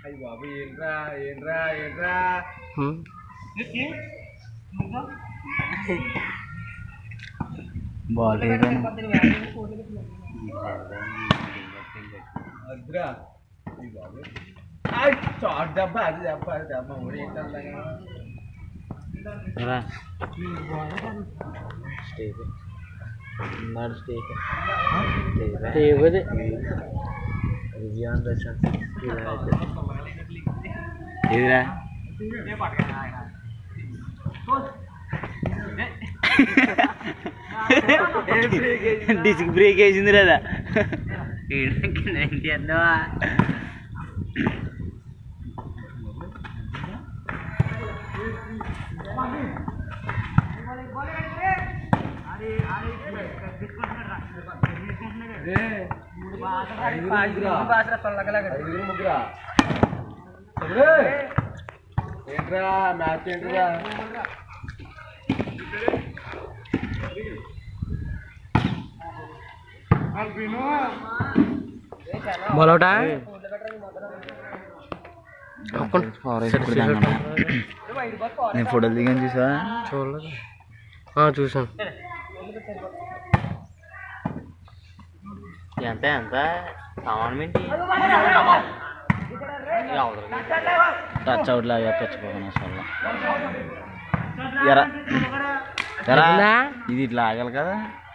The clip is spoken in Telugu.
అయ్యి బాబు ఏంట్రా ఏంట్రా ఏంట్రా బాల్ అద్రా అయ్యి బాబు చాట్ దెబ్బ అది దెబ్బ అది దెబ్బ ఊరు ఏంటంటే స్టేజ్ స్టేజ్ స్టేజ్ ఏదిరా డిస్క్ బ్రేక్ వేసింది కదా అన్నావా ఏంట్రా మ్యాచ్ ఏంట్రా బలోటా నేను ఫోటోలు దిగాను చూసా చూడలేదు చూసాను ఎంత ఎంత సామాన్ ఏంటి టచ్ అవుట్ లాగా తెచ్చిపోతాను అసలు ఎరా ఇది ఇట్లా ఆగాలి కదా